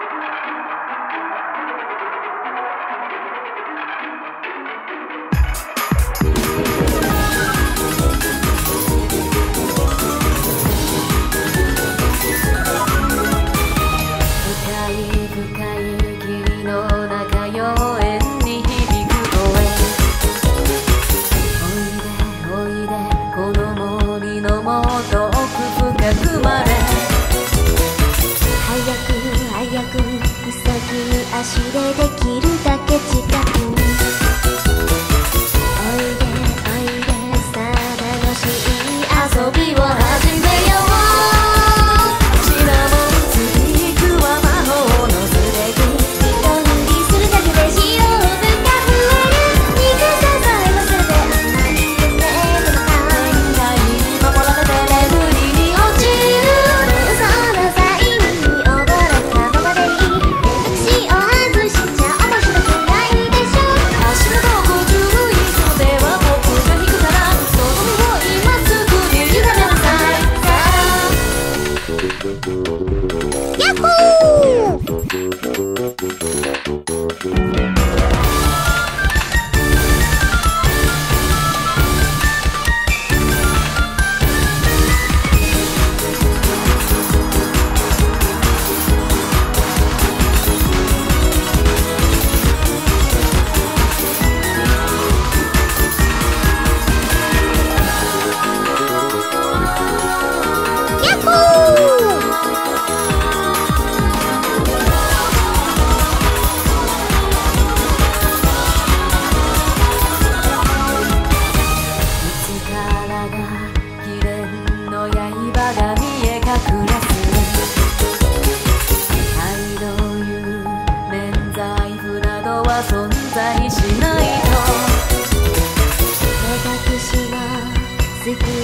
足でできるだけ近くにおいでおいでさあ楽しい遊びを始めようシナモンついくは魔法のすべて一塗りするだけで幸せが増える肉ささえ忘れてあんなに夢のない守られて眠りに落ちるその際に溺れたままでいい存在しないと目隠しが好き